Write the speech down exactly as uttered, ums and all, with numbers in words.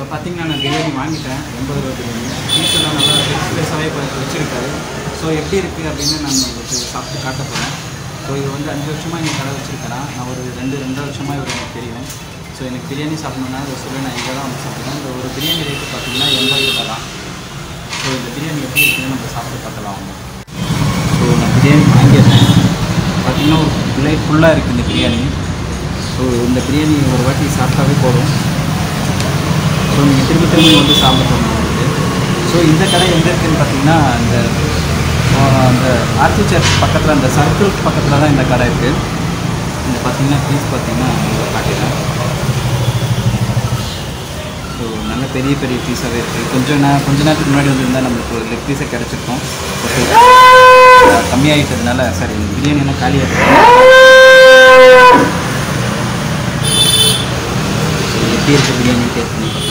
இப்போ பார்த்தீங்கன்னா நான் பிரியாணி வாங்கிட்டேன் எண்பது ரூபா பிரியாணி பீஸெல்லாம் நல்லா ஸ்பேஸாகவே இப்போ வச்சுருக்காரு. ஸோ எப்படி இருக்குது அப்படின்னு நான் உங்களுக்கு சாப்பிட்டு காட்ட போகிறேன். ஸோ இது வந்து அஞ்சு வருஷமாக இங்கே கடை வச்சுருக்கிறேன். நான் ஒரு ரெண்டு ரெண்டரை வருஷமாக இவர் எனக்கு தெரியும். ஸோ எனக்கு பிரியாணி சாப்பிட்ணுன்னா அதை சொல்லி நான் இங்கே தான் வந்து சாப்பிடுவேன். இந்த ஒரு பிரியாணி ரேட்டு பார்த்தீங்கன்னா எண்பது ரூபா தான். ஸோ இந்த பிரியாணி எப்படி இருக்குன்னு நம்ம சாப்பிட்டு பார்க்கலாம். ஸோ நான் பிரியாணி வாங்கியிருந்தேன். பார்த்திங்கன்னா ஒரு பிளேட் ஃபுல்லாக இருக்குது இந்த பிரியாணி. ஸோ இந்த பிரியாணி ஒரு வாட்டி சாப்பிட்டாவே போதும். ஸோ நீங்கள் திரும்ப திரும்ப வந்து சாப்பிட போகணும் உங்களுக்கு. ஸோ இந்த கடை எங்கே இருக்குதுன்னு பார்த்தீங்கன்னா இந்த அந்த ஆர்த்தி சர்ச் பக்கத்தில் அந்த சர்க்கிள் பக்கத்தில் தான் இந்த கடை இருக்குது. இந்த பார்த்தீங்கன்னா பீஸ் பார்த்தீங்கன்னா இங்கே காட்டிடுறேன். ஸோ நல்ல பெரிய பெரிய பீஸாகவே இருக்குது. கொஞ்சம் நான் கொஞ்ச நேரத்துக்கு முன்னாடி வந்துருந்தால் நம்மளுக்கு ஒரு லெக் பீஸை கிடச்சிருக்கோம். ஓகே கம்மியாகிட்டதுனால சரி பிரியாணி என்ன காலியாக இருக்குது. எப்படி இருக்குது பிரியாணி டேஸ்ட் பண்ணி